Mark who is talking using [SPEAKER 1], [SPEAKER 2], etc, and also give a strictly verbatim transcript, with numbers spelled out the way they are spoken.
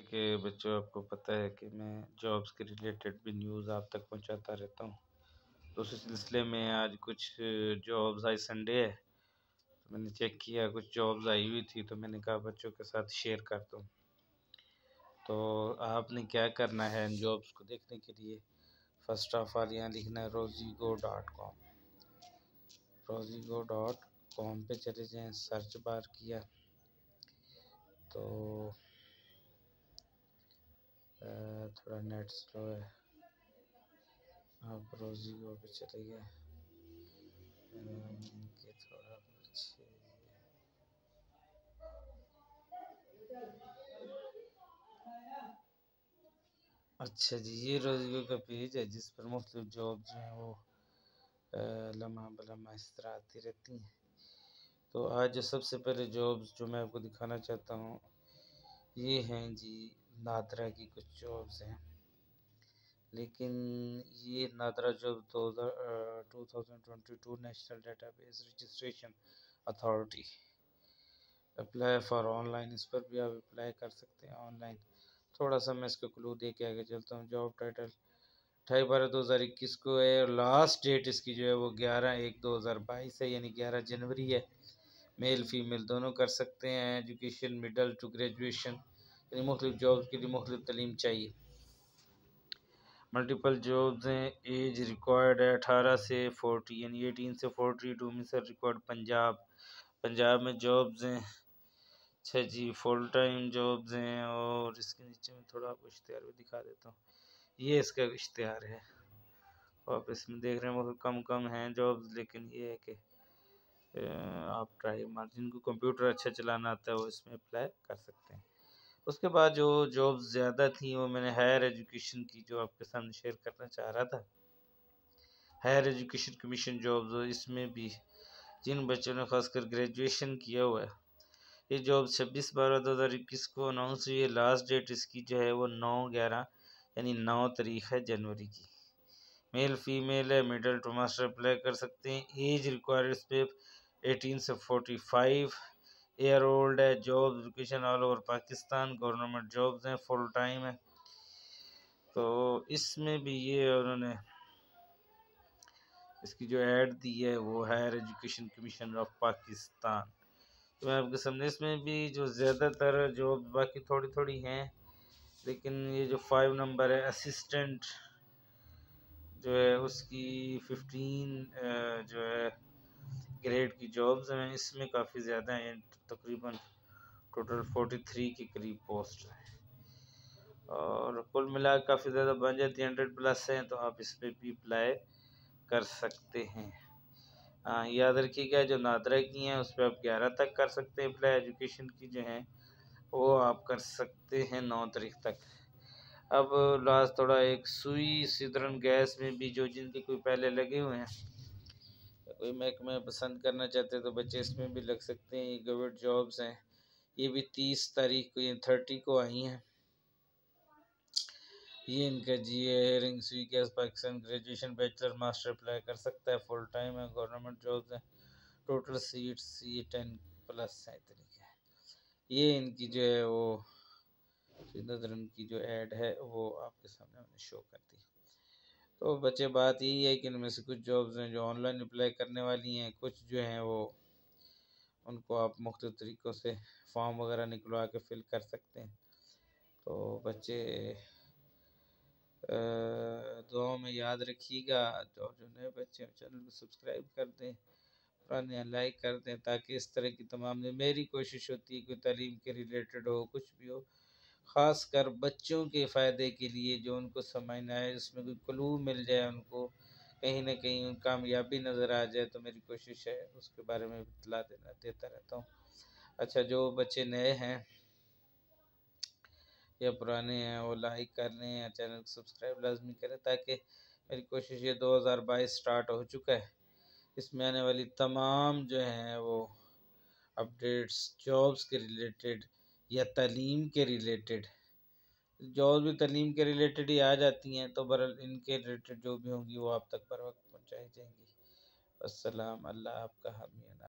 [SPEAKER 1] کہ بچوں آپ کو پتہ ہے کہ میں جابس کے ریلیٹڈ بھی نیوز آپ تک پہنچاتا رہتا ہوں، تو اسی سلسلے میں آج کچھ جابز آئی سنڈے ہے تو میں نے چیک کیا، کچھ جابز آئی ہوئی تھی تو میں نے کہا بچوں کے ساتھ شیئر کر دوں۔ تو آپ نے کیا کرنا ہے ان جابس کو دیکھنے کے لیے، فرسٹ آف آل یہاں لکھنا ہے روزی گو ڈاٹ کام، روزی گو ڈاٹ کام پہ چلے جائیں، سرچ بار کیا تو تھوڑا نیٹ سلو ہے، آپ روزی گو پہ چلے گئے کہ تھوڑا پیچھے، اچھا جی یہ روزی گو کا پیج ہے جس پر مختلف جاب جو ہیں وہ لمحہ بلمحہ اس طرح آتی رہتی ہیں۔ تو آج جو سب سے پہلے جابز جو میں آپ کو دکھانا چاہتا ہوں یہ ہیں جی نادرا کی کچھ جابز ہیں، لیکن یہ نادرا جاب دو ہزار بائیس national database registration authority apply for online, اس پر بھی آپ اپلائی کر سکتے ہیں آن لائن۔ تھوڑا سا میں اس کا کلو دے کے آگے چلتا ہوں۔ جاب ٹائٹل اٹھائیس بارہ دو ہزار اکیس کو ہے اور لاسٹ ڈیٹ اس کی جو ہے وہ گیارہ ایک دو ہزار بائیس ہے، یعنی گیارہ جنوری ہے۔ میل فیمیل دونوں کر سکتے ہیں۔ ایجوکیشن مڈل ٹو گریجویشن، یعنی مختلف جابز کے لیے مختلف تعلیم چاہیے۔ ملٹیپل جابز ہیں۔ ایج ریکوائرڈ ہے اٹھارہ سے فورٹی، یعنی اٹھارہ سے فورٹی ٹو میں سے ریکوائرڈ پنجاب پنجاب میں جابز ہیں۔ اچھا جی فل ٹائم جابز ہیں، اور اس کے نیچے میں تھوڑا آپ کو اشتہار بھی دکھا دیتا ہوں، یہ اس کا اشتہار ہے، آپ اس میں دیکھ رہے ہیں وہ کم کم ہیں جابز، لیکن یہ ہے کہ آپ ٹرائی مار جن کو کمپیوٹر اچھا چلانا آتا ہے وہ اس میں اپلائی کر سکتے ہیں۔ اس کے بعد جو جابز زیادہ تھیں وہ میں نے ہائر ایجوکیشن کی جو آپ کے سامنے شیئر کرنا چاہ رہا تھا، ہائر ایجوکیشن کمیشن جابز، اس میں بھی جن بچوں نے خاص کر گریجویشن کیا ہوا ہے یہ جاب چھبیس بارہ دو ہزار اکیس کو اناؤنس ہوئی ہے۔ لاسٹ ڈیٹ اس کی جو ہے وہ نو گیارہ یعنی نو تاریخ ہے جنوری کی۔ میل فیمیل ہے، مڈل ٹو ماسٹر اپلائی کر سکتے ہیں۔ ایج ریکوائرڈ اس پہ اٹھارہ سے پینتالیس ایئر اولڈ ہے۔ Job location all over Pakistan, government jobs ہیں، فل ٹائم ہے۔ تو اس میں بھی یہ انہوں نے اس کی جو ایڈ دی ہے وہ higher education commission of Pakistan, تو میں آپ کے سامنے اس میں بھی جو زیادہ تر جاب باقی تھوڑی تھوڑی ہیں، لیکن یہ جو فائیو نمبر ہے اسسٹنٹ جو ہے اس کی ففٹین جو ہے گریڈ کی جابز ہیں، اس میں کافی زیادہ ہیں، تقریباً ٹوٹل فورٹی تھری کے قریب پوسٹ ہیں، اور کل ملا کے کافی زیادہ بن جاتی ہیں، ہنڈریڈ پلس ہیں، تو آپ اس پہ بھی اپلائی کر سکتے ہیں۔ ہاں یاد رکھیے گا جو نادرا کی ہیں اس پہ آپ گیارہ تک کر سکتے ہیں اپلائی، ایجوکیشن کی جو ہیں وہ آپ کر سکتے ہیں نو تاریخ تک۔ اب لاسٹ تھوڑا ایک سوئی سدرن گیس میں بھی جو جن کے کوئی پہلے لگے ہوئے ہیں کوئی محکمہ پسند کرنا چاہتے ہیں تو بچے اس میں بھی لگ سکتے ہیں۔ یہ گورنمنٹ جابز ہیں، یہ بھی تیس تاریخ کو یعنی تھرٹی کو آئی ہیں۔ یہ ان کا جی اے hiring Sui gas Pakistan graduation bachelor master apply کر سکتا ہے، فل ٹائم ہے، گورنمنٹ جابز ہیں، ٹوٹل سیٹس یہ ٹین پلس ہے طریقہ ہے۔ یہ ان کی جو ہے وہ ان کی جو ایڈ ہے وہ آپ کے سامنے میں نے شو کر دی۔ تو بچے بات یہی ہے کہ ان میں سے کچھ جابز ہیں جو آن لائن اپلائی کرنے والی ہیں، کچھ جو ہیں وہ ان کو آپ مختلف طریقوں سے فارم وغیرہ نکلوا کے فل کر سکتے ہیں۔ تو بچے دعاؤں میں یاد رکھیے گا، اور جو نئے بچے ہیں چینل کو سبسکرائب کر دیں، پرانے لائک کر دیں، تاکہ اس طرح کی تمام میری کوشش ہوتی ہے کوئی تعلیم کے ریلیٹڈ ہو، کچھ بھی ہو، خاص کر بچوں کے فائدے کے لیے جو ان کو سمجھ نہ آئے اس میں کوئی کلو مل جائے، ان کو کہیں نہ کہیں کامیابی نظر آ جائے، تو میری کوشش ہے اس کے بارے میں اطلاع دینا دیتا رہتا ہوں۔ اچھا جو بچے نئے ہیں یا پرانے ہیں وہ لائک کر لیں یا چینل کو سبسکرائب لازمی کریں، تاکہ میری کوشش یہ دو ہزار بائیس سٹارٹ ہو چکا ہے، اس میں آنے والی تمام جو ہیں وہ اپڈیٹس جابز کے ریلیٹڈ یا تعلیم کے ریلیٹڈ، جابز بھی تعلیم کے ریلیٹڈ ہی آ جاتی ہیں، تو برحال ان کے ریلیٹڈ جو بھی ہوں گی وہ آپ تک پر وقت پہنچائی جائیں گی۔ السلام، اللہ آپ کا حامی۔